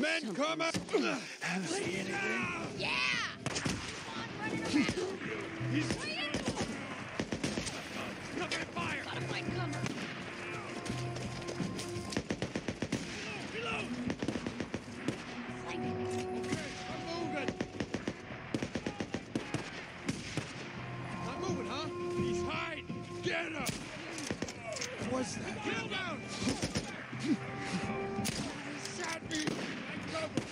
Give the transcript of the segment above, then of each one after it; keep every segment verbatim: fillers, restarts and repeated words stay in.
Men, come out! See anything? Yeah! Come on, running around! He's... Cover fire! Gotta find cover! Reload! Flank! Okay, I'm moving! Not moving, huh? He's hiding! Get him! What's that? Kill down! He shot me! I cover!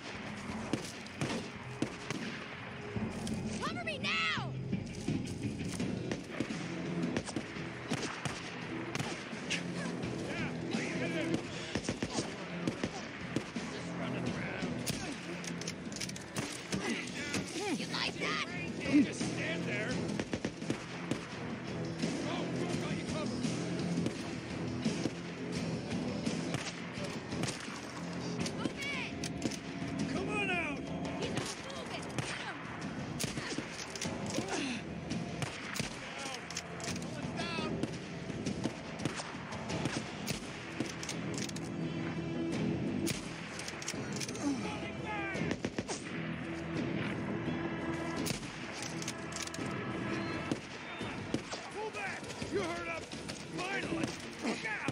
Cover me now! Yeah, hit him! Just running around. You like that? You just stand there. Oh, got you covered. Move it! Come on out! He's not moving! Get him! Down. Down. Pull back! You heard him! Finally! Look out!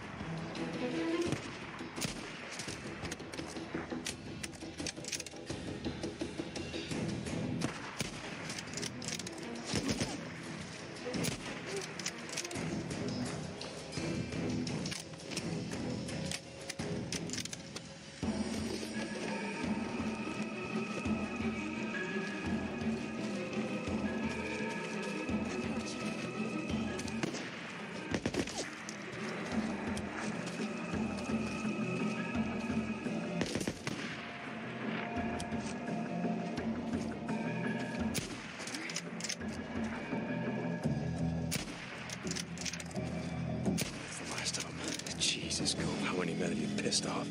That's the last of them. Jesus, Cove, how many men have you pissed off?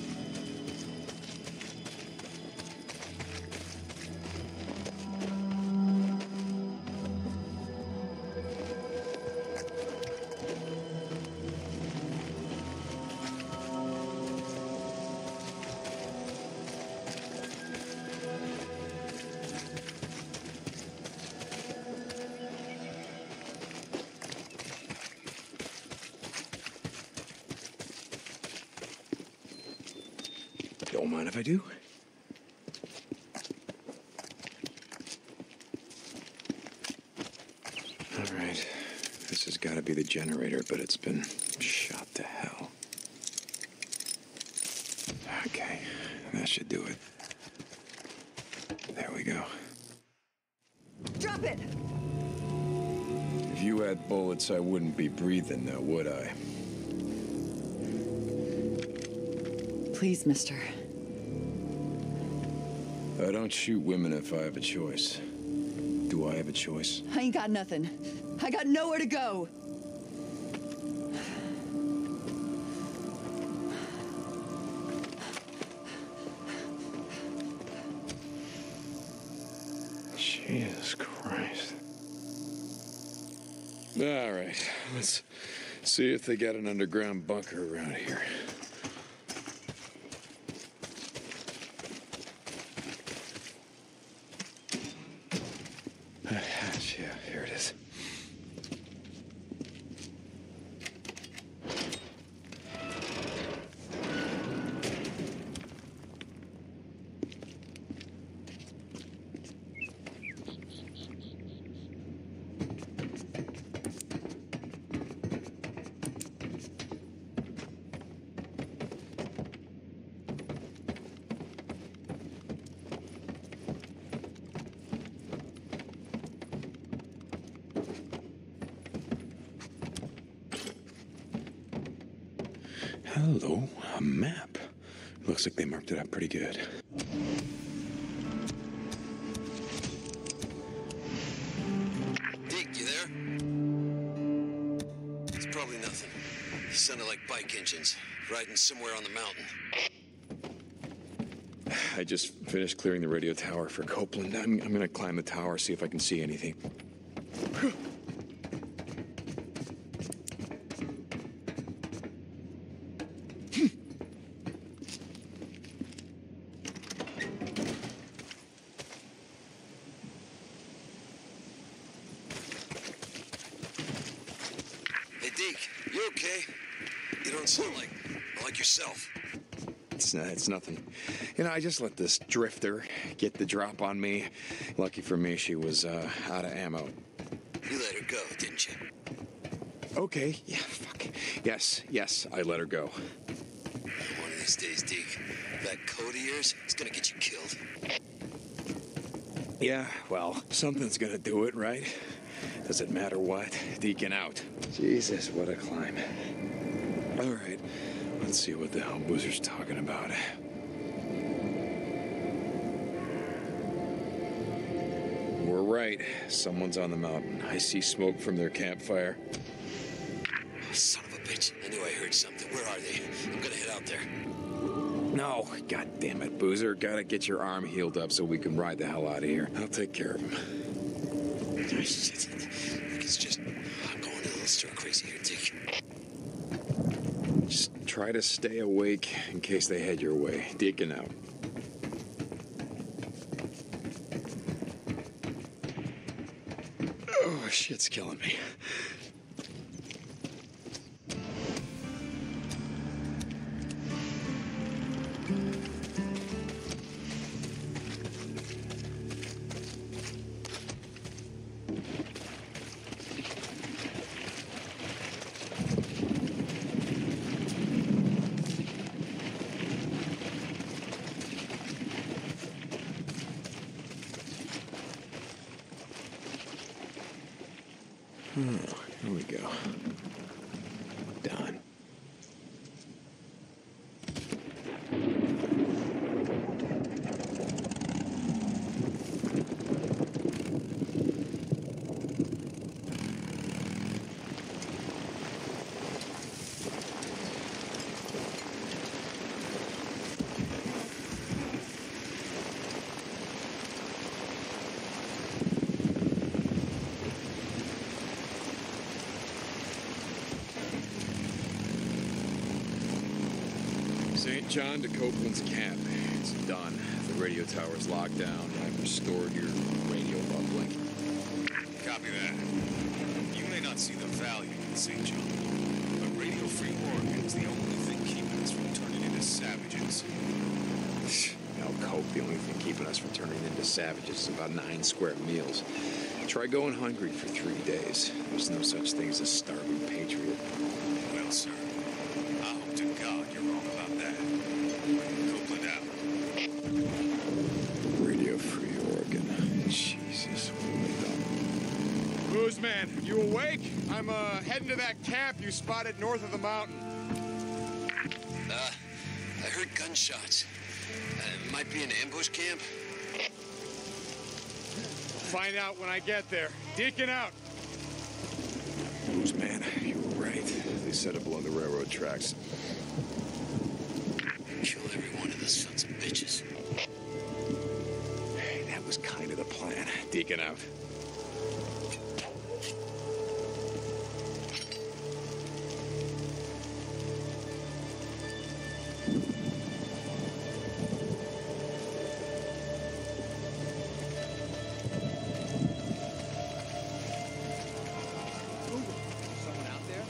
Don't mind if I do. All right. This has got to be the generator, but it's been shot to hell. Okay, that should do it. There we go. Drop it! If you had bullets, I wouldn't be breathing now, would I? Please, mister. I don't shoot women if I have a choice. Do I have a choice? I ain't got nothing. I got nowhere to go. Jesus Christ. All right, let's see if they got an underground bunker around here. Yeah, here it is. Hello, a map. Looks like they marked it up pretty good. Deke, you there? It's probably nothing. Sounded like bike engines, riding somewhere on the mountain. I just finished clearing the radio tower for Copeland. I'm, I'm gonna climb the tower, see if I can see anything. Deke, you okay? You don't sound like, like yourself. It's, uh, it's nothing. You know, I just let this drifter get the drop on me. Lucky for me, she was uh, out of ammo. You let her go, didn't you? Okay, yeah, fuck. Yes, yes, I let her go. One of these days, Deke, that code of yours is gonna get you killed. Yeah, well, something's gonna do it, right? Does it matter what? Deacon out. Jesus, what a climb. All right, let's see what the hell Boozer's talking about. We're right. Someone's on the mountain. I see smoke from their campfire. Son of a bitch. I knew I heard something. Where are they? I'm gonna head out there. No, god damn it, Boozer. Gotta get your arm healed up so we can ride the hell out of here. I'll take care of him. Oh, shit. It's just... I'm going a little stir crazy here, Dick. Just try to stay awake in case they head your way. Deacon out. Oh, shit's killing me. Oh, here we go. Done. Saint John to Copeland's camp. It's done. The radio tower's locked down. I've restored your radio uplink. Copy that. You may not see the value in Saint John, but radio-free Oregon is the only thing keeping us from turning into savages. Now, Cope, the only thing keeping us from turning into savages is about nine square meals. Try going hungry for three days. There's no such thing as a starving patriot. Well, sir, I hope to God you're wrong about that. Copeland out. Radio Free Oregon. Jesus, what have they done? Booze man, you awake? I'm uh, heading to that camp you spotted north of the mountain. Uh, I heard gunshots. Uh, it might be an ambush camp. Find out when I get there. Deacon out. Booze man, you were right. They set up along the railroad tracks. Kill every one of the sons of bitches. Hey, that was kind of the plan. Deacon out. Someone out there?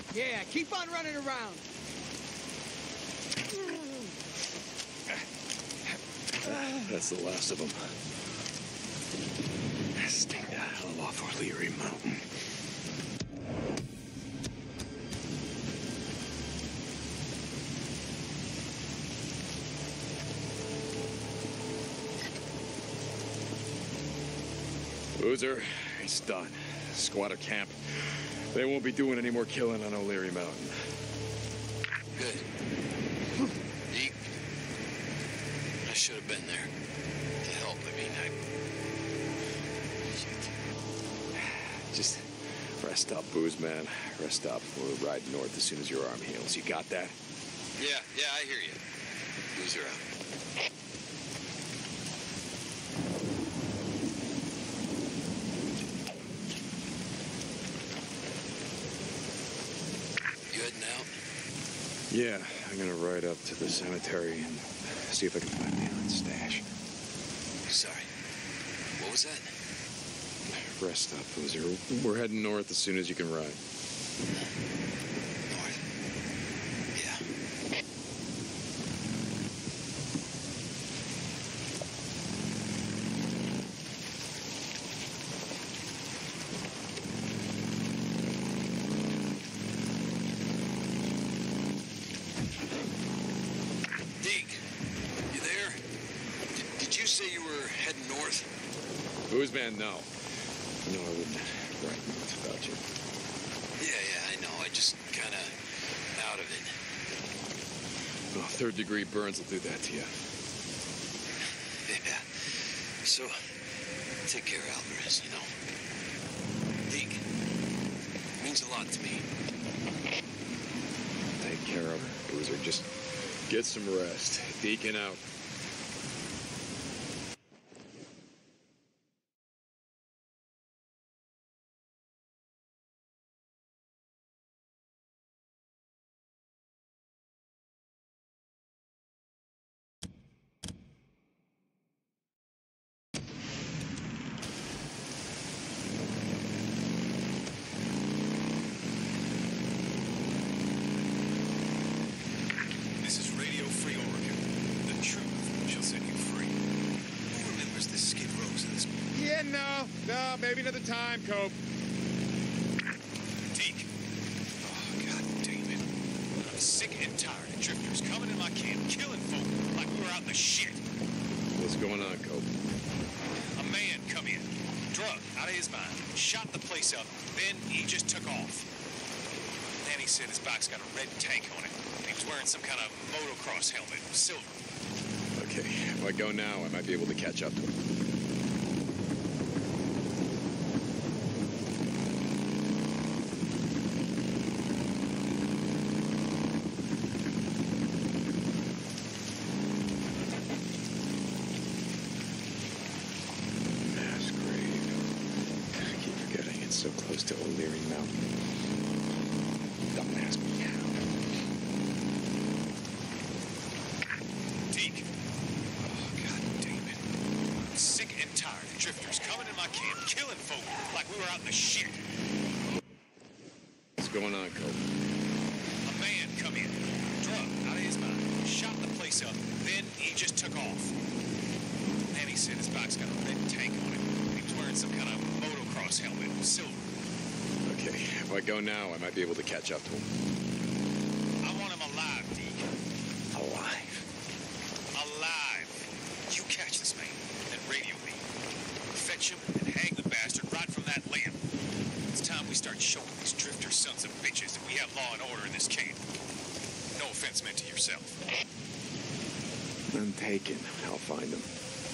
Yeah, keep on running around. That's the last of them. Stay the hell off O'Leary Mountain. Boozer, it's done. Squatter camp. They won't be doing any more killing on O'Leary Mountain. Good. Deke, I should have been there to help. I mean, I... Shit. Just rest up, Booze, man. Rest up. We'll ride north as soon as your arm heals. You got that? Yeah, yeah, I hear you. Boozer out. You heading out? Yeah, I'm gonna ride up to the cemetery and see if I can find the aunt's stash. Sorry. What was that? Rest up, Boozer. We're heading north as soon as you can ride. North? Yeah. Deke, you there? Did, did you say you were heading north? Booze, man, no. No, I wouldn't ride north without you. Yeah, yeah, I know. I just kind of out of it. Well, third degree burns will do that to you. Yeah. So, take care of Alvarez, you know. Deke, it means a lot to me. Take care of her, Boozer. Just get some rest. Deacon out. This is Radio Free Oregon. The truth shall set you free. Who remembers the Skid Rows of this? Yeah, no. No, maybe another time, Cope. Deke. Oh, God damn it. I'm sick and tired of drifters coming in my camp, killing folk like we were out in the shit. What's going on, Cope? A man come in, drunk, out of his mind, shot the place up, then he just took off. Then he said his bike's got a red tank on it. He was wearing some kind of motocross helmet, silver. Okay, if I go now, I might be able to catch up to him. Mass grave. I keep forgetting it's so close to O'Leary Mountain. Don't ask me how. Deke. Oh, God damn it. I'm sick and tired of drifters coming in my camp, killing folk like we were out in the shit. What's going on, Cope? A man come in, drunk, out of his mind, shot the place up, then he just took off. Then he said his bike's got a red tank on it. He was wearing some kind of motocross helmet, silver. Okay, if I go now, I might be able to catch up to him. I want him alive, Deke. Alive? Alive. You catch this man, then radio me. Fetch him and hang the bastard right from that limb. It's time we start showing these drifter sons of bitches that we have law and order in this camp. No offense meant to yourself. I'm taken. I'll find him.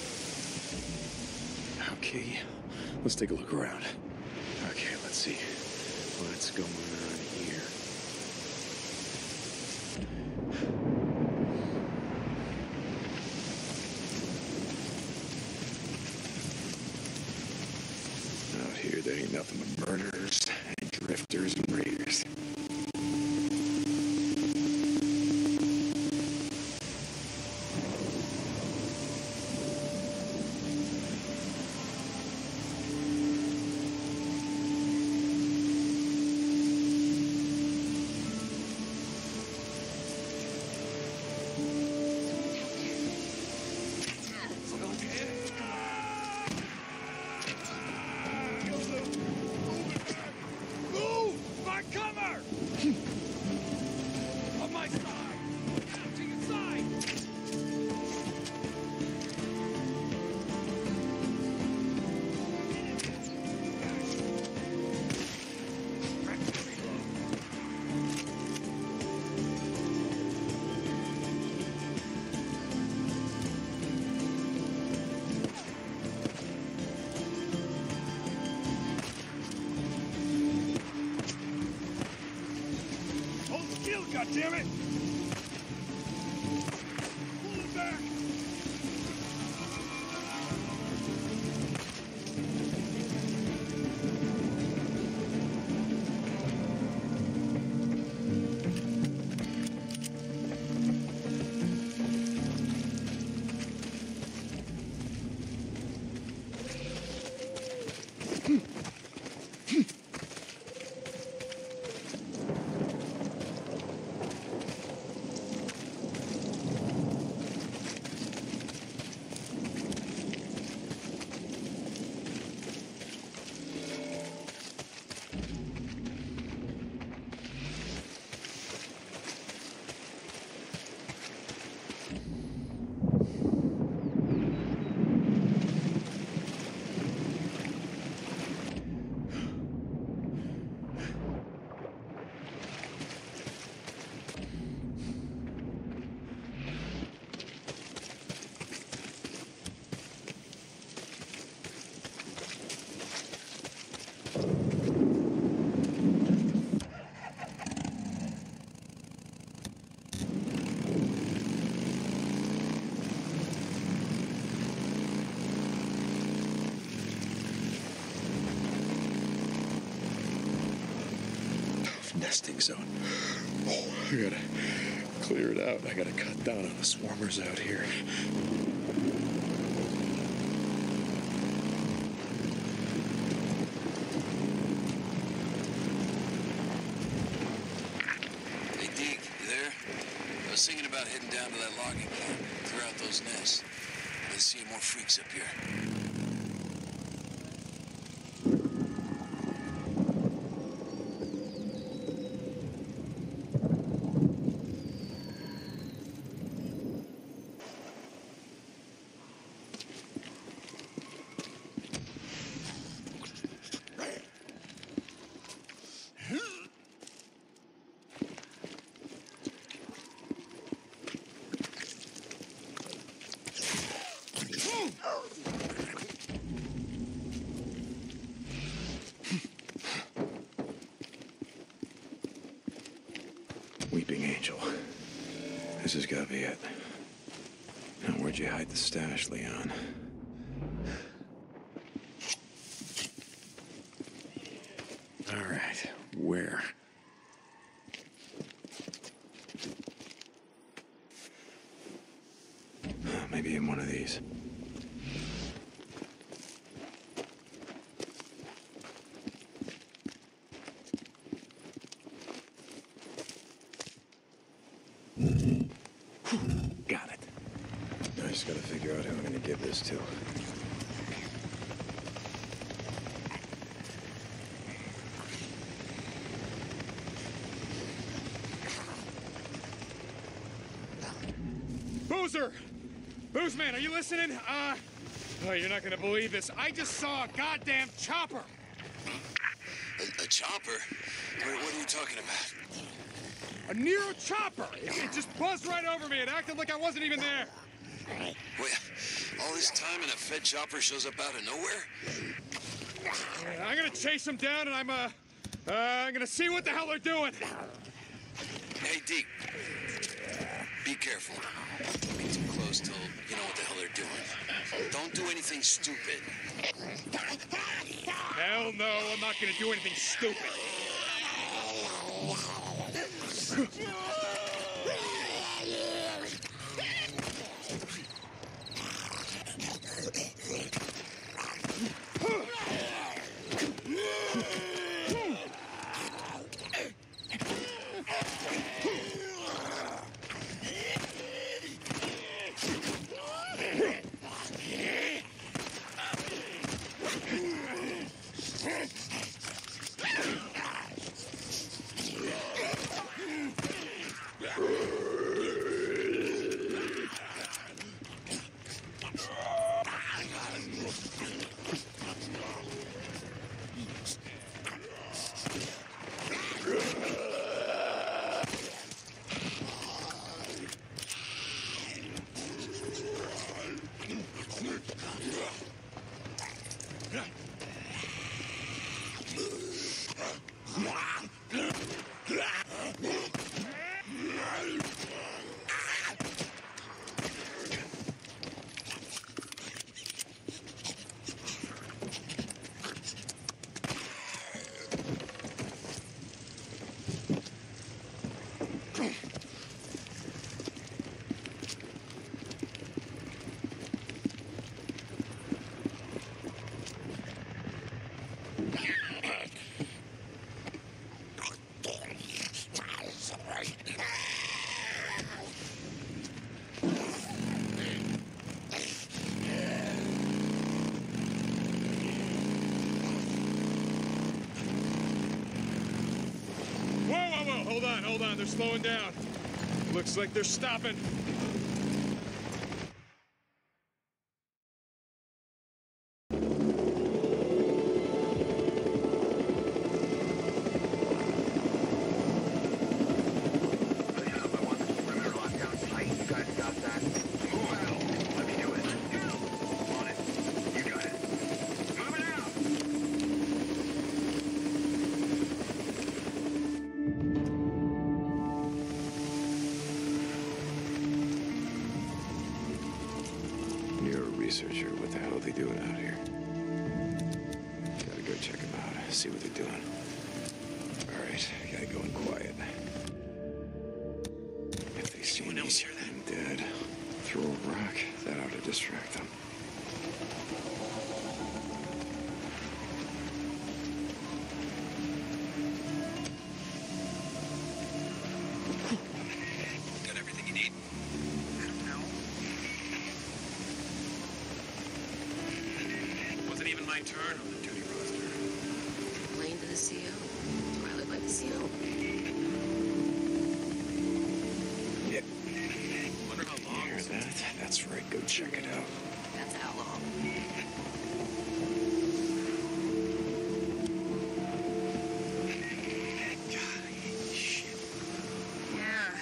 Okay, let's take a look around. Okay, let's see. What's going on here? Out here, there ain't nothing but murderers and drifters and raiders. God damn it! Pull it back! Nesting zone. Oh, I gotta clear it out. I gotta cut down on the swarmers out here. Hey, Deke, you there? I was thinking about heading down to that logging camp, clear out those nests. Let's see more freaks up here. Weeping Angel. This has got to be it. Now, where'd you hide the stash, Leon? All right, where? Maybe in one of these. Got it. I just gotta figure out who I'm gonna give this to. Boozer! Boozman, are you listening? Uh, oh, you're not gonna believe this. I just saw a goddamn chopper! A, a chopper? What, what are you talking about? A Nero chopper! It, it just buzzed right over me. It acted like I wasn't even there. Wait, all this time and a Fed chopper shows up out of nowhere? Uh, I'm gonna chase them down and I'm, uh, uh, I'm gonna see what the hell they're doing. Hey, Deke. Be careful. Don't be too close till you know what the hell they're doing. Don't do anything stupid. Hell no, I'm not gonna do anything stupid. Hold on, hold on. They're slowing down. Looks like they're stopping. Researcher, what the hell are they doing out here? Gotta go check them out, see what they're doing. All right, gotta go in quiet. If they see me, else hear that? I'm dead. Throw a rock, that ought to distract them. Got everything you need? I don't know. Wasn't even my turn on the duty roster. Lane to the C O. Do I look like the C O? Yeah. Wonder how long. Hear that? That's right, go check it out. That's how long. God, shit. Yeah.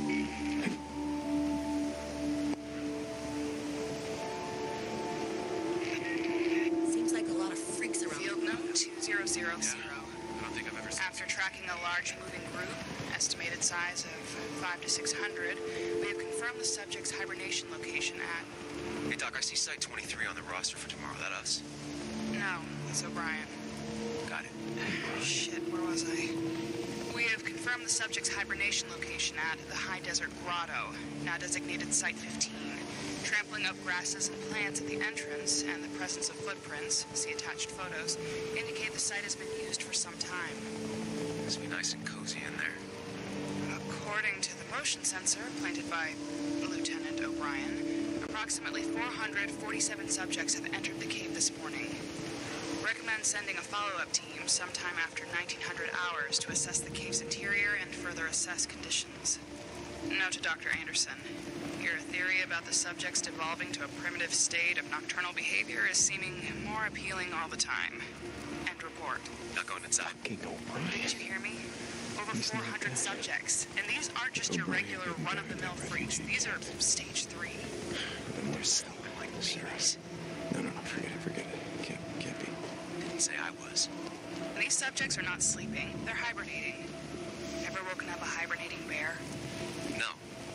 Seems like a lot of freaks around. Field note two zero zero zero. I don't think I've ever seen. After tracking a large moving group, estimated size of five to six hundred, we have confirmed the subject's hibernation location at. Hey, Doc, I see Site twenty-three on the roster for tomorrow. That us? No, that's O'Brien. Got it. Shit, where was I? We have confirmed the subject's hibernation location at the High Desert Grotto, now designated Site fifteen. Trampling of grasses and plants at the entrance and the presence of footprints, see attached photos, indicate the site has been used for some time. Must be nice and cozy in there. According to the motion sensor planted by Lieutenant O'Brien, approximately four hundred forty-seven subjects have entered the cave this morning. Recommend sending a follow-up team sometime after nineteen hundred hours to assess the cave's interior and further assess conditions. Note to Doctor Anderson. Your theory about the subjects devolving to a primitive state of nocturnal behavior is seeming more appealing all the time. End report. Not going inside. Fucking O'Brien. Didn't you hear me? Over He's four not hundred dead. subjects. And these aren't just your O'Brien regular didn't run-of-the-mill die. freaks. These are stage three. Then they're selling like babies. No, no, no, forget it, forget it. Can't, can't be. Didn't say I was. And these subjects are not sleeping. They're hibernating. Ever woken up a hibernating bear? No.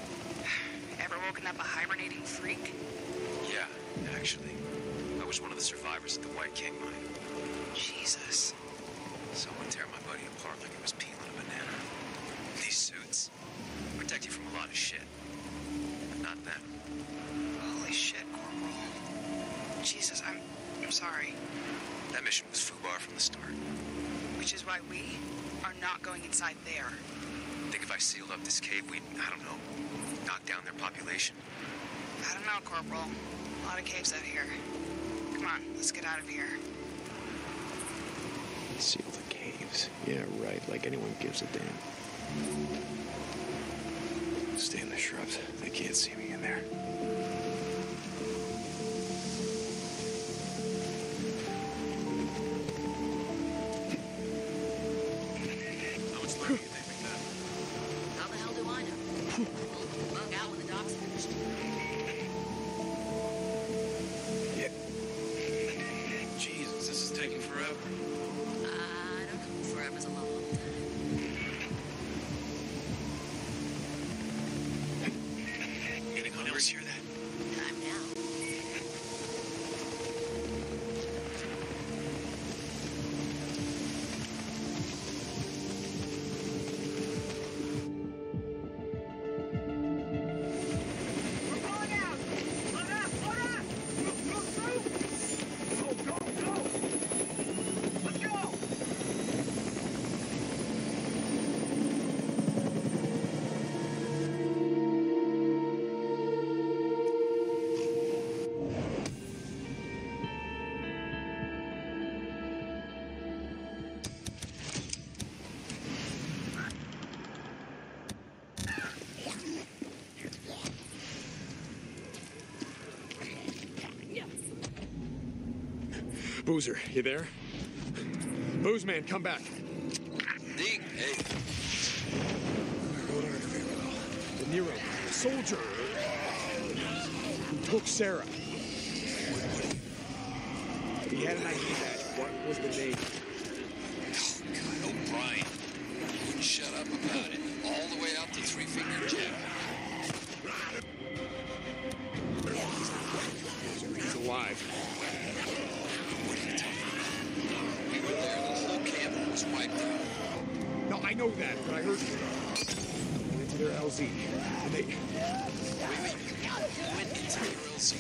Ever woken up a hibernating freak? Yeah, actually. I was one of the survivors at the White King mine. Jesus. Someone tear my buddy apart like it was peeling a banana. These suits protect you from a lot of shit. But not them. Holy shit, Corporal. Jesus, I'm... I'm sorry. That mission was FUBAR from the start. Which is why we are not going inside there. Think if I sealed up this cave, we'd, I don't know, knock down their population? I don't know, Corporal. A lot of caves out here. Come on, let's get out of here. Seal the caves. Yeah, right, like anyone gives a damn. Stay in the shrubs. They can't see me in there. How much longer do you think we got? How the hell do I know? We'll bug out when the doc's finished. Yeah. Jesus, this is taking forever. I don't know. Forever's a long, long time. Boozer, you there? Booze man, come back. Deke, hey. Go to the Nero, the soldier who took Sarah. He had an I D badge. What was the name? Oh, God, O'Brien. Wouldn't shut up about it. All the way out to Three Finger Jack. He's alive. What are you talking about? We were there, the whole camp was wiped out. No, I know that, but I heard you. Went into their L Z, and they... Wait, wait, you went into your L Z?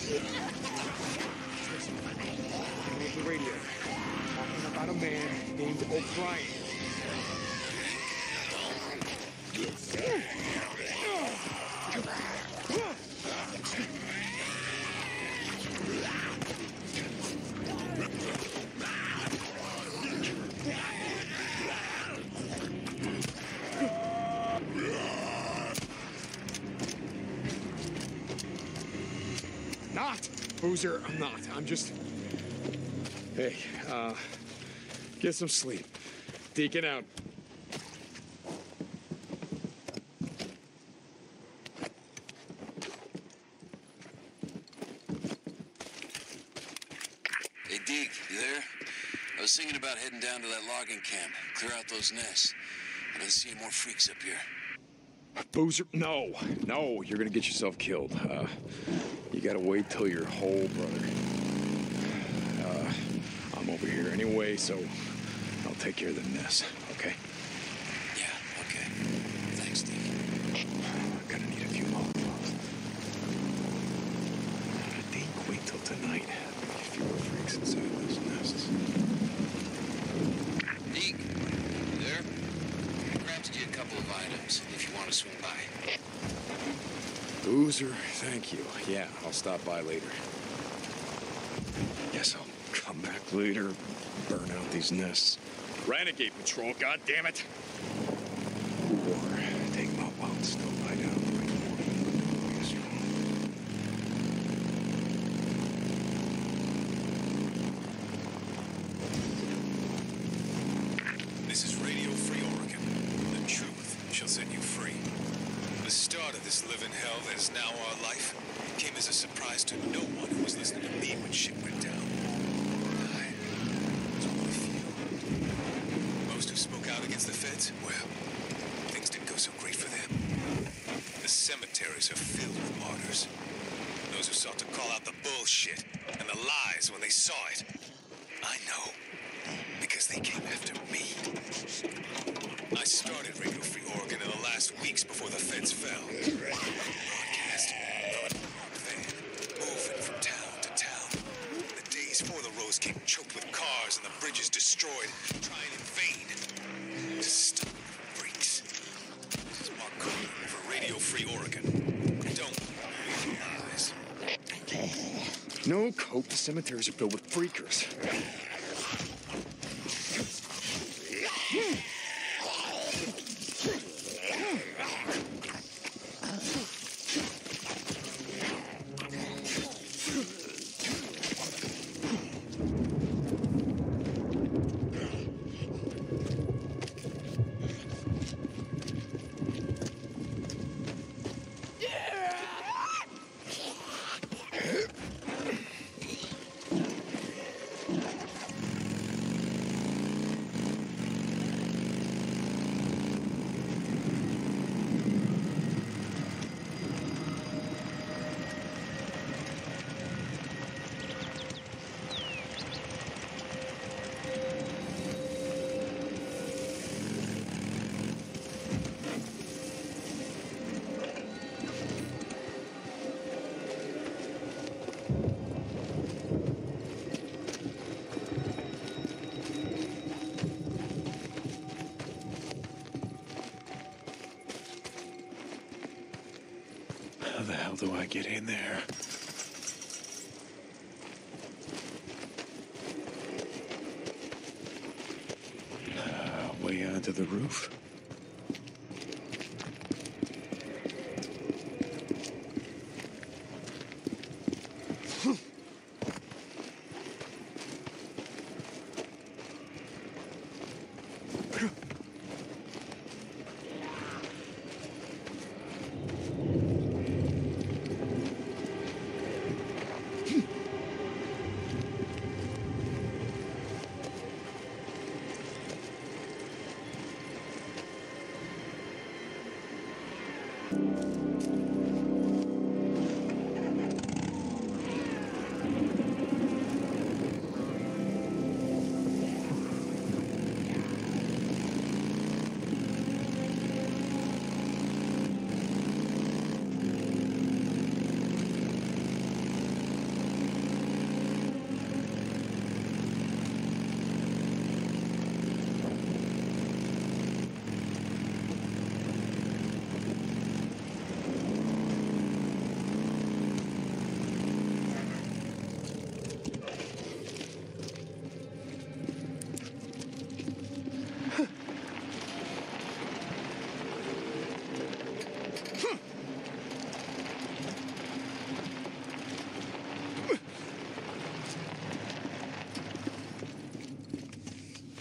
On the radio, talking about a man named O'Brien. Not, Boozer, I'm not. I'm just... Hey, uh, get some sleep. Deacon out. Hey, Deke, you there? I was thinking about heading down to that logging camp. Clear out those nests. I've been seeing more freaks up here. Boozer, no, no, you're gonna get yourself killed. Uh, you gotta wait till you're whole, brother. Uh, I'm over here anyway, so I'll take care of the nest, okay? Yeah, okay. Thanks, Deke. I'm gonna need a few more. Deke, wait till tonight. There'll be fewer freaks inside those nests. Deke, you there? I grabbed you a couple of items if you want to swing by. Boozer, thank you. Yeah, I'll stop by later. Guess I'll come back later, burn out these nests. Renegade Patrol, goddammit! Or take them out while it's still light out. This is Radio Free Oregon. The truth shall set you free. The start of this living hell that is now our life came as a surprise to no one who was listening to me when shit went down. I was one of the few. Most who spoke out against the feds, well, things didn't go so great for them. The cemeteries are filled with martyrs. Those who sought to call out the bullshit and the lies when they saw it. I know. Because they came after me. I started Radio Free Oregon in the last weeks before the feds fell. Broadcast from an unmarked van, moving from town to town. The days before the roads came choked with cars and the bridges destroyed, trying in vain to stop the freaks. This is Mark Cooper for Radio Free Oregon. Don't believe lies. No cope, the cemeteries are filled with freakers. How the hell do I get in there? Uh, way onto the roof?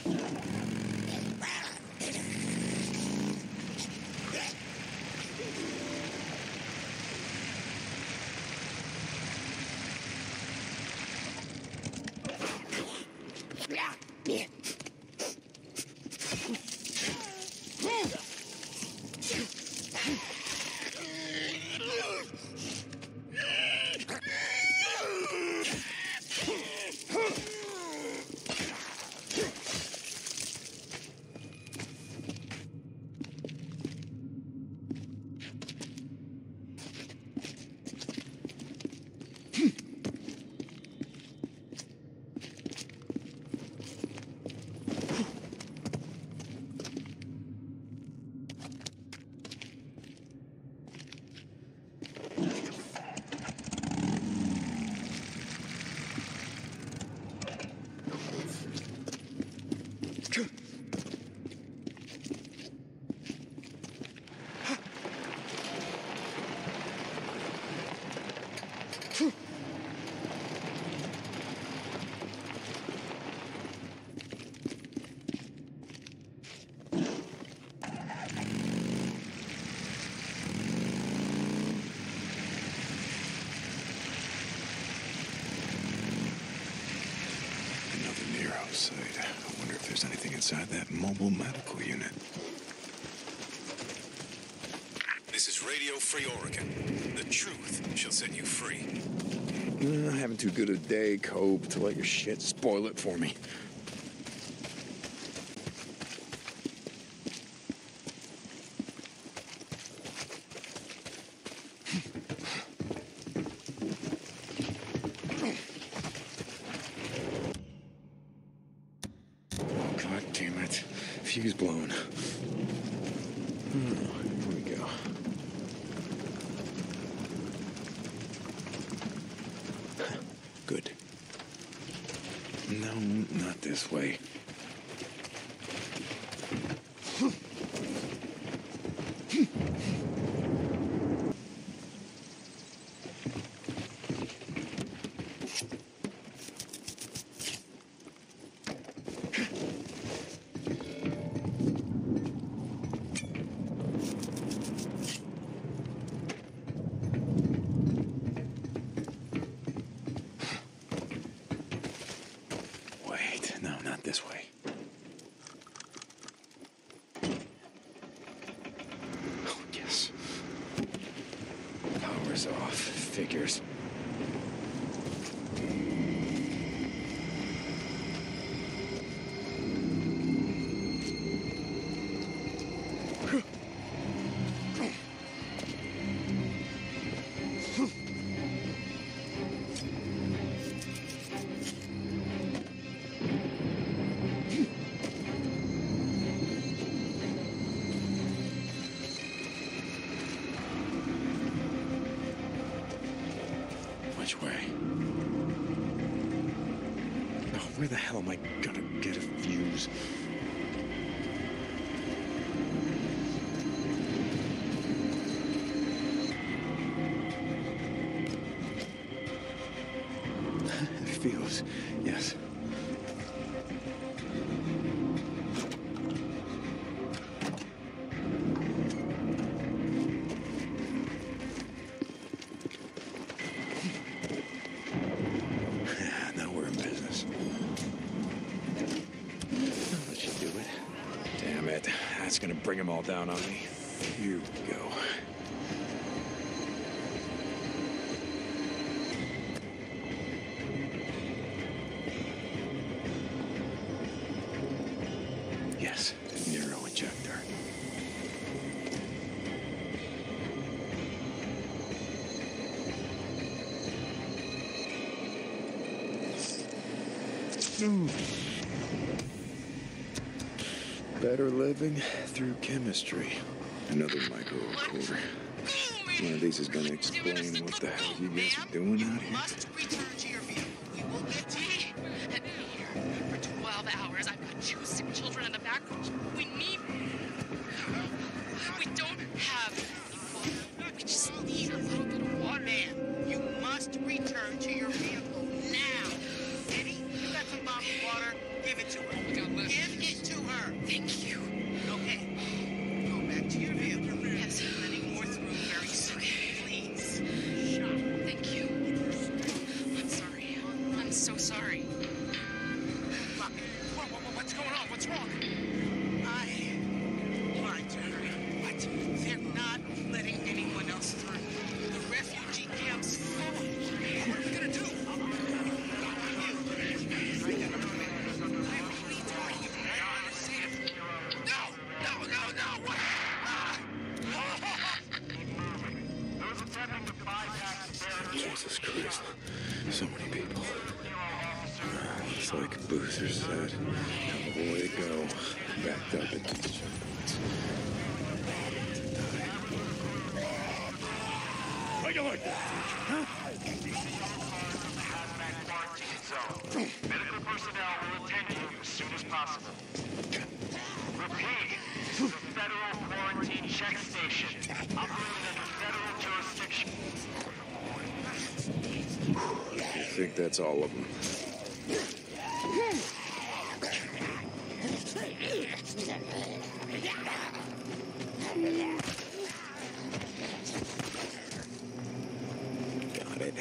Site. I wonder if there's anything inside that mobile medical unit. This is Radio Free Oregon. The truth shall set you free. Uh, having too good a day, Cope, to let your shit spoil it for me. Fuse blown. Hmm, here we go. Good. No, not this way. This way. Oh, yes. Power's off. Figures. Which way? Oh, where the hell am I gonna get a fuse? Fuse, yes. That's gonna bring them all down on me. Here we go. Yes, Nero ejector. Ooh. Better living through chemistry. Another microrecorder. One of these is gonna explain what the hell you guys are doing out here. Must return to your vehicle. We will get to you. And here for twelve hours. I've got two sick children in the back room. We need. We don't have. We just need a little bit of water. Man, you must return to your vehicle now. Eddie, you got some bottled water? Give it to her. Oh my God, look. Give Looks like Boozer said, hell of a way to go. Backed up at these checkpoints. How you like that, huh? Medical personnel will attend to you as soon as possible. Repeat, this is a federal quarantine check station, operating under federal jurisdiction. I think that's all of them. Got it.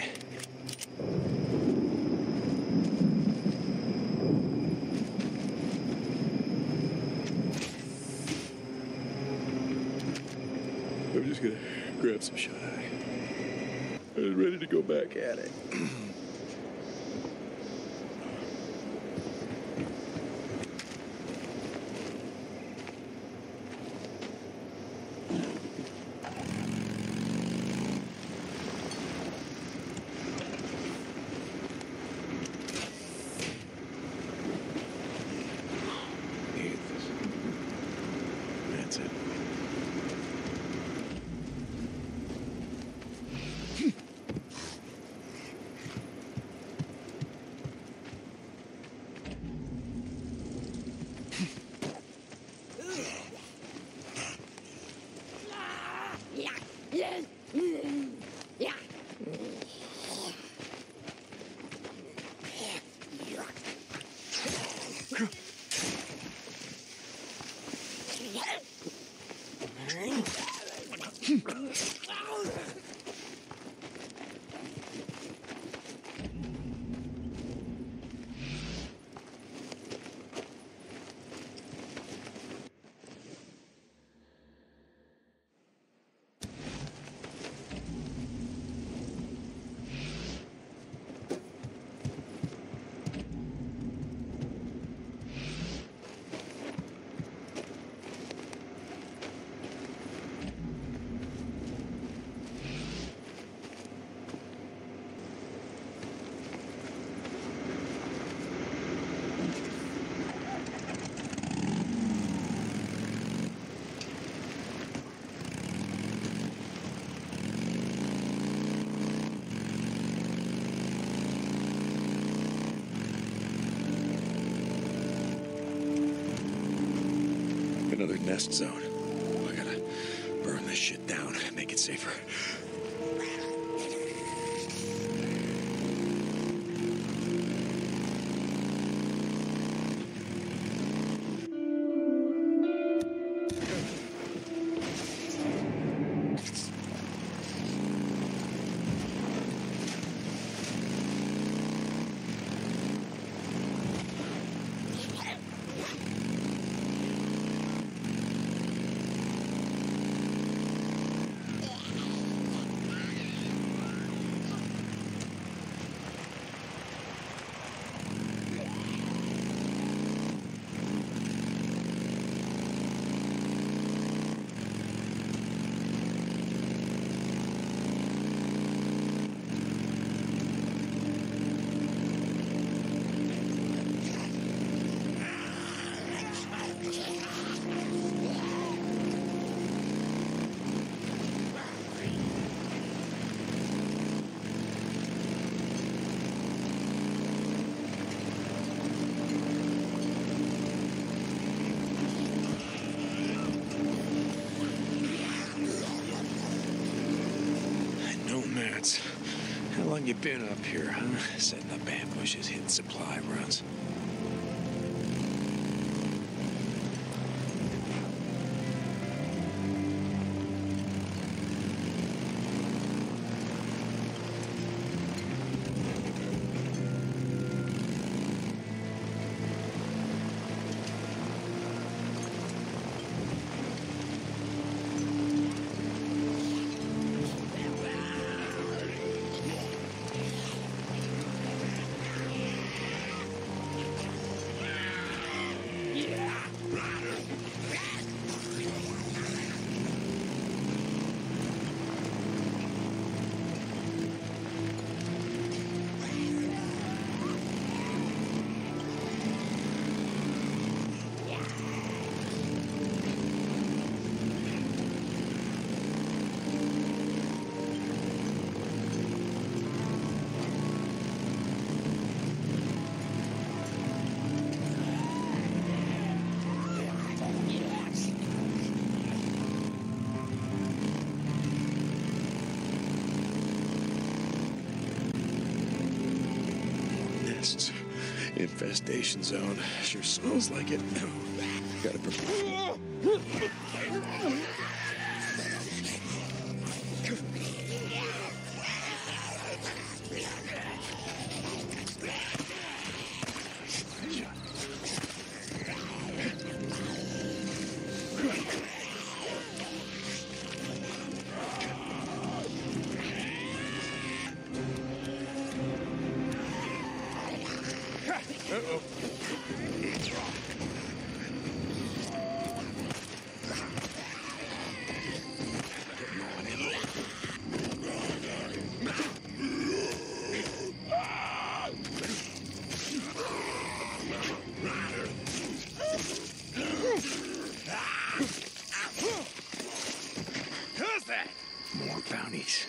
I'm just gonna grab some shut eye. I'm ready to go back at it. That's it. Another nest zone. I gotta burn this shit down, make it safer. How long you been up here, huh? Setting up ambushes, hitting supply runs. Infestation zone. Sure smells like it. Gotta prepare. Uh-oh. Who's that? More bounties.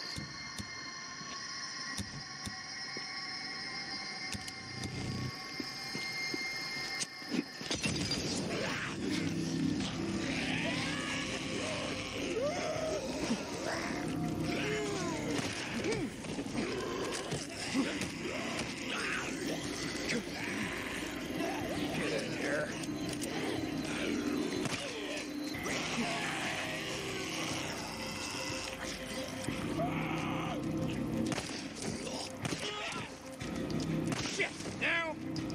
Shit! Now?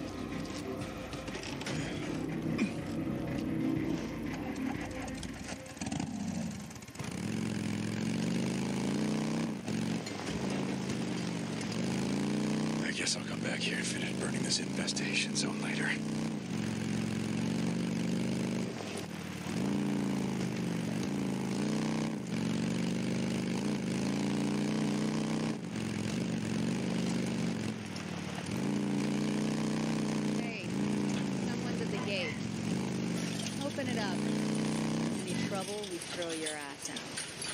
I guess I'll come back here and finish burning this infestation zone later. Hey, someone's at the gate. Open it up. Any trouble, we throw your ass out.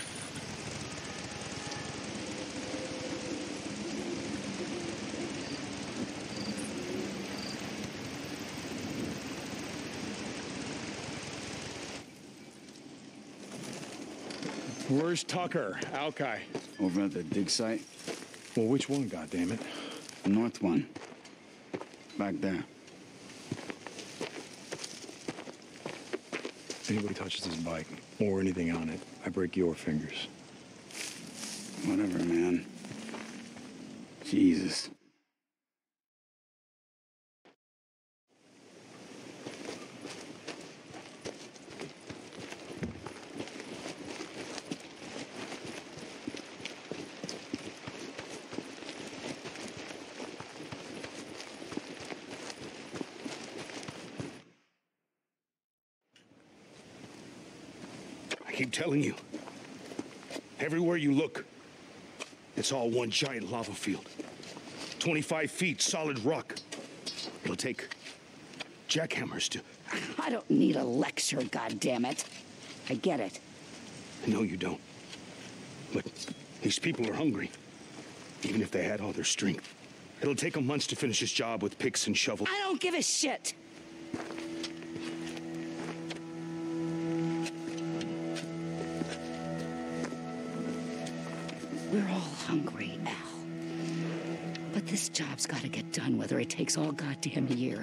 Where's Tucker? Alki. Over at the dig site? Well, which one, goddammit? The north one. Back there. Anybody touches this bike, or anything on it, I break your fingers. Whatever, man. Jesus. I keep telling you, everywhere you look, it's all one giant lava field. twenty-five feet solid rock. It'll take jackhammers to... I don't need a lecture, goddammit. I get it. No, you don't. But these people are hungry, even if they had all their strength. It'll take them months to finish this job with picks and shovels. I don't give a shit. We're all hungry, Al. But this job's gotta get done, whether it takes all goddamn year.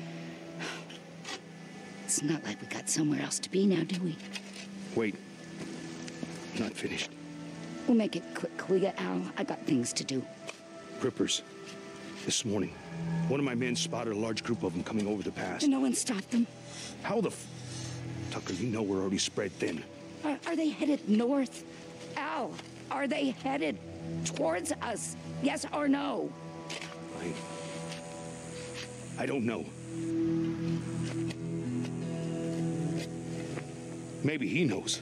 It's not like we got somewhere else to be now, do we? Wait. Not finished. We'll make it quick, will ya, Al? I got things to do. Rippers. This morning, one of my men spotted a large group of them coming over the pass. And no one stopped them? How the f... Tucker, you know we're already spread thin. Are, are they headed north? Al, are they headed towards us? Yes or no? I... I don't know. Maybe he knows.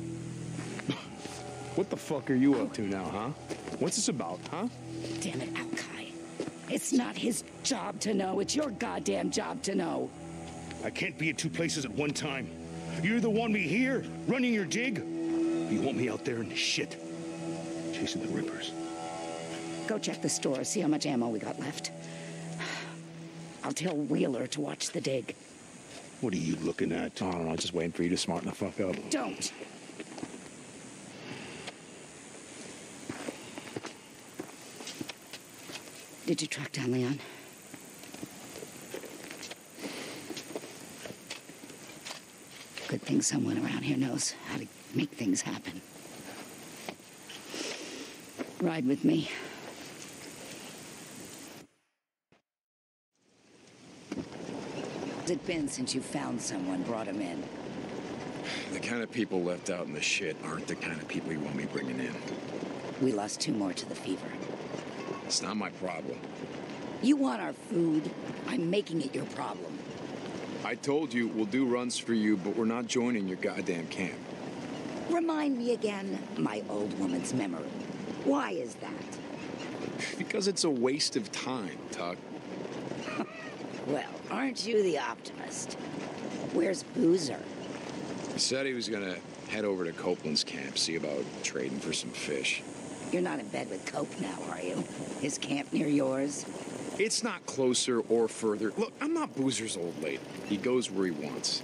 What the fuck are you up to now, huh? What's this about, huh? Damn it, Alki. It's not his job to know. It's your goddamn job to know. I can't be at two places at one time. You either want me here, running your dig, or you want me out there in the shit, chasing the Rippers. Go check the store, see how much ammo we got left. I'll tell Wheeler to watch the dig. What are you looking at? I don't know, just waiting for you to smarten the fuck up. Don't. Did you track down Leon? Good thing someone around here knows how to make things happen. Ride with me. How's it been since you found someone, brought him in? The kind of people left out in the shit aren't the kind of people you want me bringing in. We lost two more to the fever. It's not my problem. You want our food? I'm making it your problem. I told you we'll do runs for you, but we're not joining your goddamn camp. Remind me again, my old woman's memory. Why is that? Because it's a waste of time, Tuck. Well, aren't you the optimist? Where's Boozer? He said he was gonna head over to Copeland's camp, see about trading for some fish. You're not in bed with Cope now, are you? His camp near yours? It's not closer or further. Look, I'm not Boozer's old lady. He goes where he wants.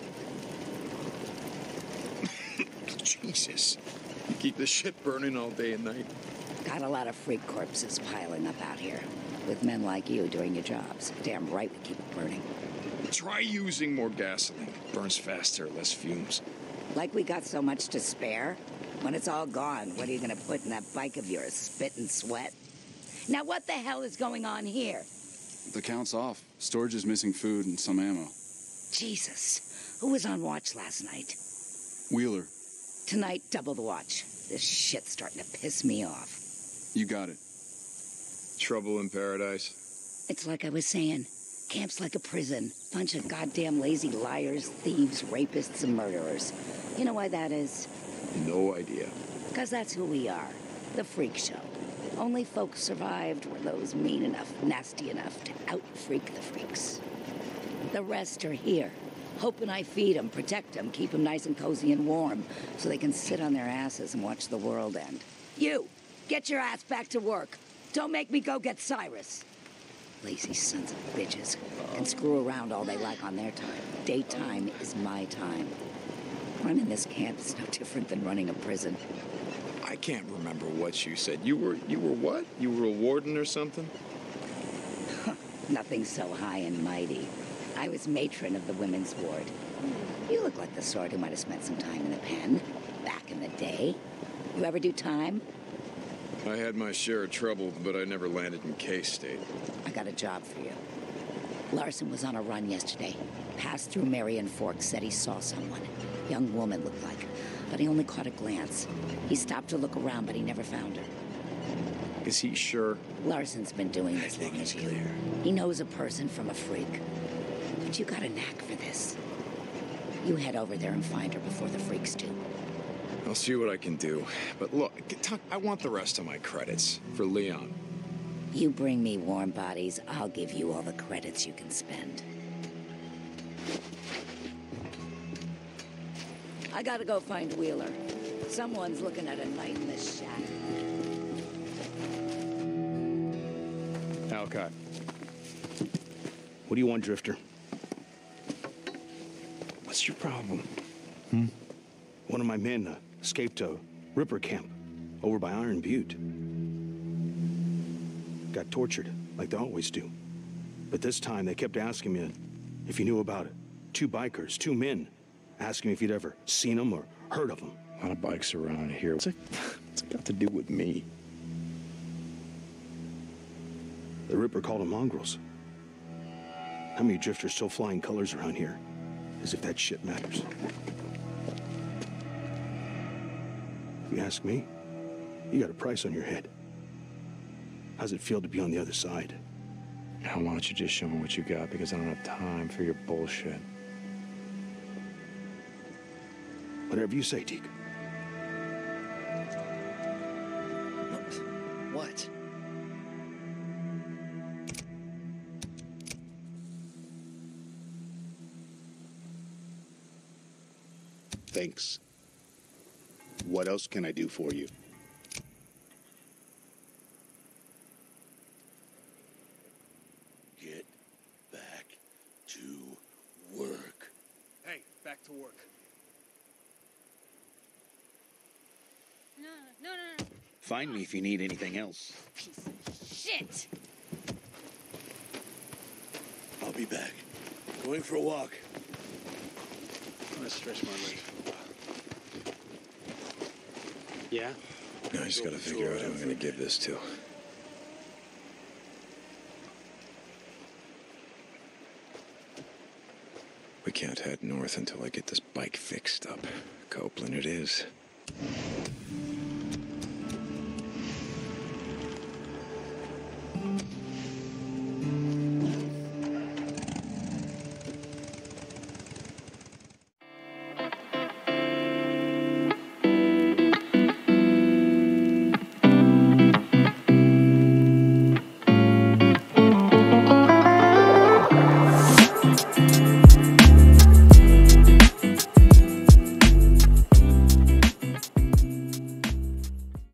Jesus. You keep the shit burning all day and night. Got a lot of freak corpses piling up out here. With men like you doing your jobs. Damn right we keep it burning. Try using more gasoline. Burns faster, less fumes. Like we got so much to spare? When it's all gone, what are you gonna put in that bike of yours? Spit and sweat? Now what the hell is going on here? The count's off. Storage is missing food and some ammo. Jesus. Who was on watch last night? Wheeler. Tonight, double the watch. This shit's starting to piss me off. You got it. Trouble in paradise? It's like I was saying. Camp's like a prison. Bunch of goddamn lazy liars, thieves, rapists, and murderers. You know why that is? No idea. Because that's who we are. The freak show. Only folks survived were those mean enough, nasty enough to out-freak the freaks. The rest are here. Hoping I feed them, protect them, keep them nice and cozy and warm, so they can sit on their asses and watch the world end. You, get your ass back to work. Don't make me go get Cyrus. Lazy sons of bitches can screw around all they like on their time. Daytime is my time. Running this camp is no different than running a prison. I can't remember what you said. You were, you were what? You were a warden or something? Nothing so high and mighty. I was matron of the women's ward. You look like the sort who might have spent some time in the pen, back in the day. You ever do time? I had my share of trouble, but I never landed in K-State. I got a job for you. Larson was on a run yesterday. Passed through Marion Fork, said he saw someone. Young woman looked like, but he only caught a glance. He stopped to look around, but he never found her. Is he sure? Larson's been doing this long as you. He knows a person from a freak. But you got a knack for this. You head over there and find her before the freaks do. I'll see what I can do. But look, Tuck, I want the rest of my credits for Leon. You bring me warm bodies, I'll give you all the credits you can spend. I gotta go find Wheeler. Someone's looking at a night in the shack. Alcott. What do you want, Drifter? What's your problem? Hmm? One of my men uh, escaped a Ripper camp over by Iron Butte. Got tortured, like they always do. But this time, they kept asking me if you knew about it. Two bikers, two men, asking me if you'd ever seen them or heard of them. A lot of bikes around here. What's it, what's it got to do with me? The Ripper called them mongrels. How many drifters still flying colors around here? As if that shit matters. If you ask me, you got a price on your head. How's it feel to be on the other side? Now, why don't you just show me what you got, because I don't have time for your bullshit. Whatever you say, Deke. What? Thanks. What else can I do for you? Get back to work. Hey, back to work. No, no, no, no. Find me if you need anything else. Piece of shit. I'll be back. Going for a walk. I'm gonna stretch my legs. Yeah? Now I just gotta figure out who I'm gonna give this to. We can't head north until I get this bike fixed up. Copeland it is.